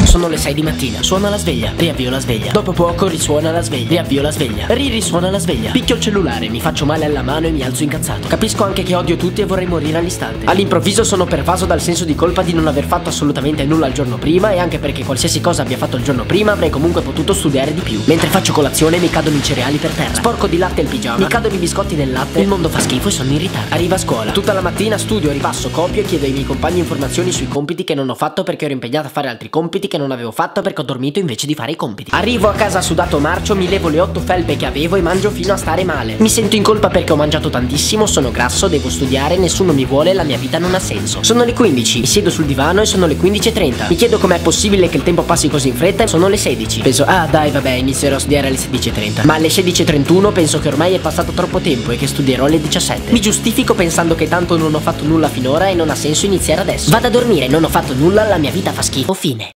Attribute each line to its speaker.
Speaker 1: Sono le 6 di mattina. Suona la sveglia. Riavvio la sveglia. Dopo poco risuona la sveglia. Riavvio la sveglia. Risuona la sveglia. Picchio il cellulare, mi faccio male alla mano e mi alzo incazzato. Capisco anche che odio tutti e vorrei morire all'istante. All'improvviso sono pervaso dal senso di colpa di non aver fatto assolutamente nulla il giorno prima, e anche perché qualsiasi cosa abbia fatto il giorno prima avrei comunque potuto studiare di più. Mentre faccio colazione mi cadono i cereali per terra. Sporco di latte il pigiama. Mi cadono i biscotti nel latte. Il mondo fa schifo e sono in ritardo. Arrivo a scuola. Tutta la mattina studio, ripasso, copio e chiedo ai miei compagni informazioni sui compiti che non ho fatto perché ero impegnato a fare altri compiti che non avevo fatto perché ho dormito invece di fare i compiti. Arrivo a casa sudato marcio, mi levo le 8 felpe che avevo e mangio fino a stare male. Mi sento in colpa perché ho mangiato tantissimo, sono grasso, devo studiare, nessuno mi vuole, la mia vita non ha senso. Sono le 15, mi siedo sul divano e sono le 15:30. Mi chiedo com'è possibile che il tempo passi così in fretta e sono le 16. Penso, ah dai vabbè, inizierò a studiare alle 16:30. Ma alle 16:31 penso che ormai è passato troppo tempo e che studierò alle 17. Mi giustifico pensando che tanto non ho fatto nulla finora e non ha senso iniziare adesso. Vado a dormire, non ho fatto nulla, la mia vita fa schifo, fine.